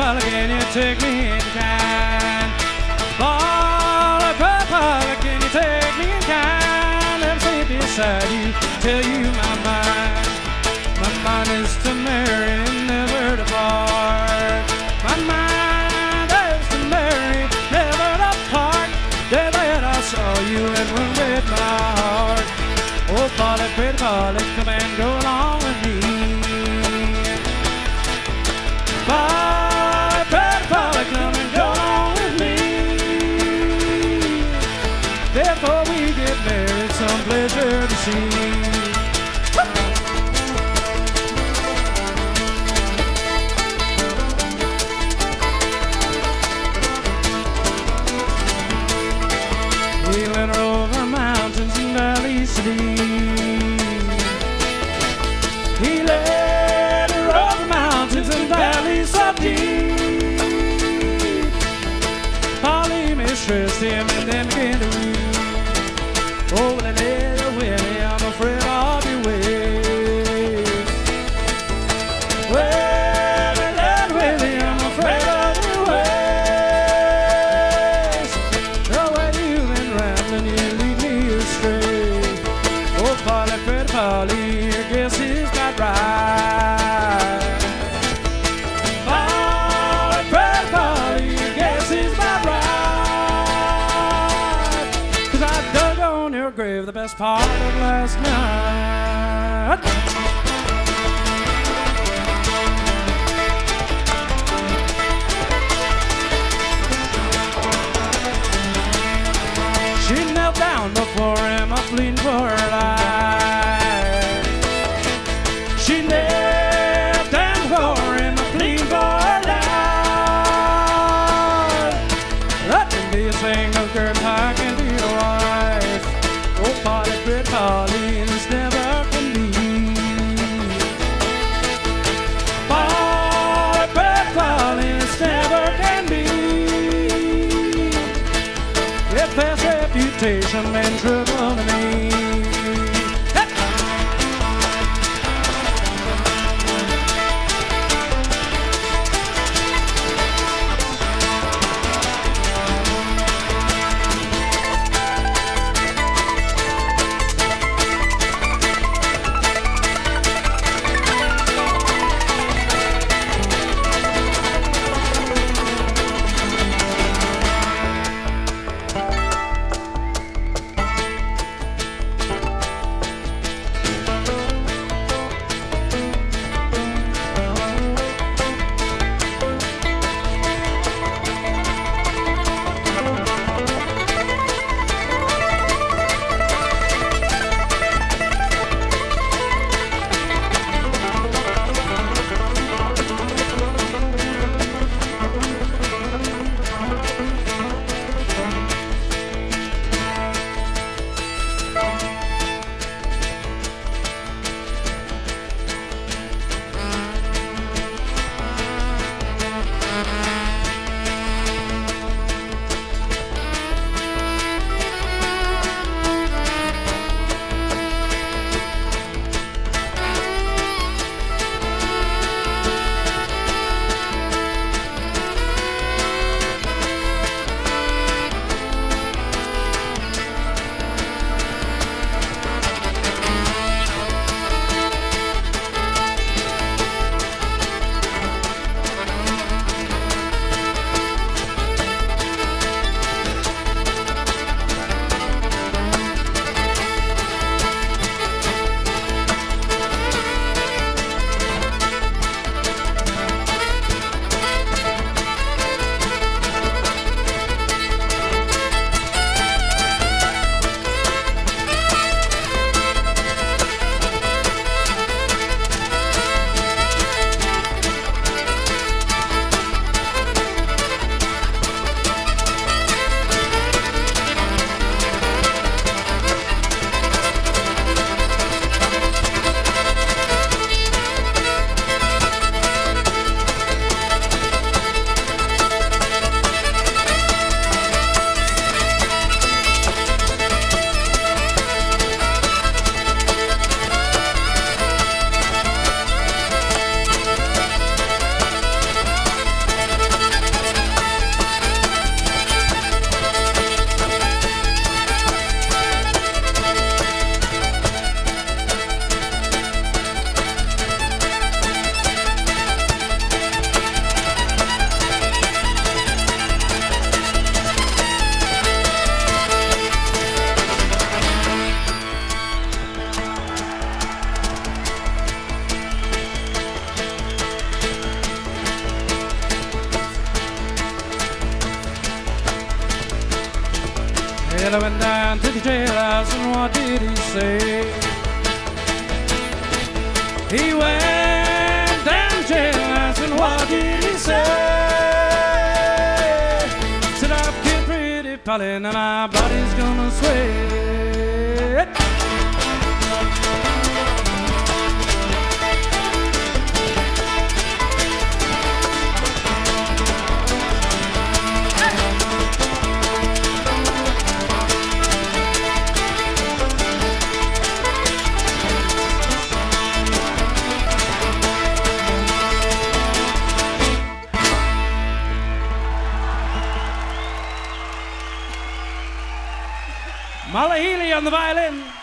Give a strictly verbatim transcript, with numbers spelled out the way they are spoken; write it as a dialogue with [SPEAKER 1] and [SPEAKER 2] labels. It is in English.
[SPEAKER 1] Polly, can you take me in kind? Polly, pretty Polly, can you take me in kind? Let me sit beside you, tell you my mind. My mind is to marry and never to part. My mind is to marry, never to part. Day that I saw you and went with my heart. Oh, Polly, pretty Polly, come and go along with me. Polly, pretty Polly, come and go along with me. Before we get married, some pleasure to see. He led her over mountains and valleys deep. He led her over mountains and valleys so deep. Polly mistressed him and then began to weep. Oh, little Willie, I'm afraid of your ways. Well, little Willie, I'm afraid of your ways. The way you've been rambling, you lead me astray. Oh, Polly, pretty Polly, your guess is not right. Polly, pretty Polly, your guess is not right. 'Cause I dug on your grave the best part of last night. She knelt down before him, a pleading for her life. She knelt down before him, a pleading for her life. Let me be a single girl, I can be your wife. Oh, Polly, pretty Polly, this never can be. Polly, pretty Polly, this never can be. If past reputation meant trouble to me. Well, I went down to the jailhouse, and what did he say? He went down to the jailhouse, and what did he say? Said, I've killed Pretty Polly, and my body's gonna sway. Molly Healy on the violin.